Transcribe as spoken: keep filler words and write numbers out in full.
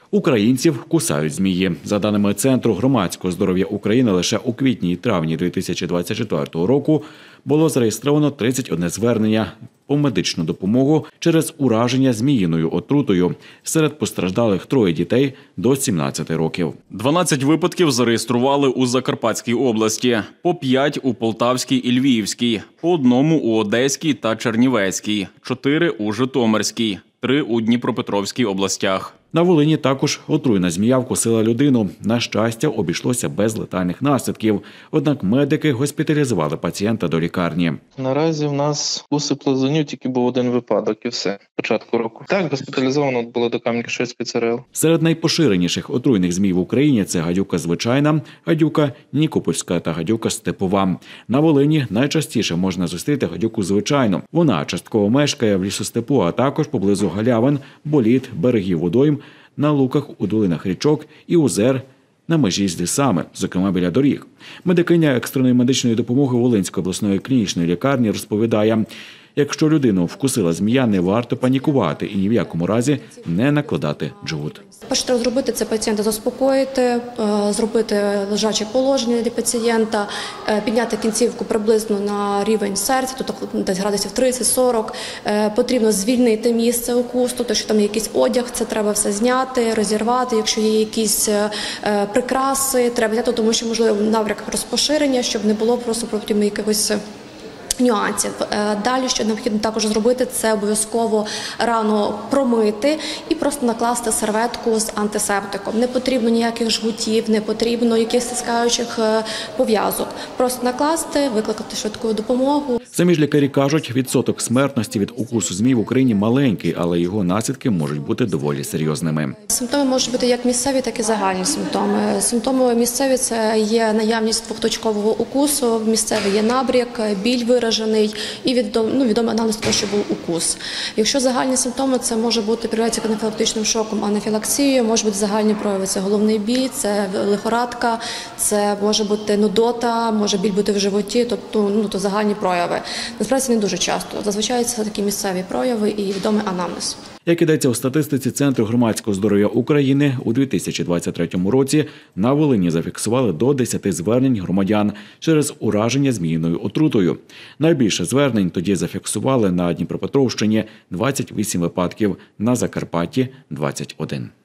Українців кусають змії. За даними Центру громадського здоров'я України, лише у квітні і травні дві тисячі двадцять четвертого року було зареєстровано тридцять одне звернення по медичну допомогу через ураження зміїною отрутою. Серед постраждалих троє дітей до сімнадцяти років. дванадцять випадків зареєстрували у Закарпатській області, по п'ять у Полтавській і Львівській, по одному у Одеській та Чернівецькій, чотири у Житомирській, три у Дніпропетровській областях. На Волині також отруйна змія вкусила людину. На щастя, обійшлося без летальних наслідків. Однак медики госпіталізували пацієнта до лікарні. Наразі в нас укуси плазунів тільки був один випадок і все. Початку року. Так, госпіталізовано було до Кам'янки-Ширської ЦРЛ. Серед найпоширеніших отруйних змій в Україні – це гадюка звичайна, гадюка нікопольська та гадюка степова. На Волині найчастіше можна зустріти гадюку звичайну. Вона частково мешкає в лісостепу, а також поблизу галявин, боліт, берегів водойм, на луках у долинах річок і озер на межі з лісами, зокрема біля доріг. Медикиня екстреної медичної допомоги Волинської обласної клінічної лікарні розповідає, якщо людину вкусила змія, не варто панікувати і ні в якому разі не накладати джгут. Перше, треба зробити – це пацієнта заспокоїти, зробити лежаче положення для пацієнта, підняти кінцівку приблизно на рівень серця, тобто десь градусів тридцять-сорок. Потрібно звільнити місце укусу, тобто, якщо там є якийсь одяг, це треба все зняти, розірвати. Якщо є якісь прикраси, треба зняти, тому що, можливо, напрямок розпоширення, щоб не було просто потім якихось нюансів. Далі, що необхідно також зробити, це обов'язково рану промити і просто накласти серветку з антисептиком. Не потрібно ніяких жгутів, не потрібно якихось стискаючих пов'язок. Просто накласти, викликати швидку допомогу. Самі ж лікарі кажуть, відсоток смертності від укусу змій в Україні маленький, але його наслідки можуть бути доволі серйозними. Симптоми можуть бути як місцеві, так і загальні симптоми. Симптоми місцеві – це є наявність двохточкового укусу, місцевий є набряк, біль виражений і відом, ну, відомий аналіз того, що був укус. Якщо загальні симптоми, це може бути переливається анафілактичним шоком, анафілаксією, може бути загальні прояви – це головний біль, це лихорадка, це може бути нудота, може біль бути в животі, тобто ну, то загальні прояви. Насправді не дуже часто. Зазвичай це такі місцеві прояви і відомий анамнез. Як ідеться у статистиці Центру громадського здоров'я України, у дві тисячі двадцять третьому році на Волині зафіксували до десяти звернень громадян через ураження зміїною отрутою. Найбільше звернень тоді зафіксували на Дніпропетровщині – двадцять вісім випадків, на Закарпатті – двадцять один.